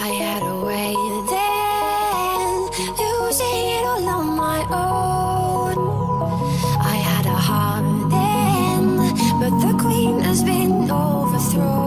I had a way then, losing it all on my own. I had a heart then, but the queen has been overthrown.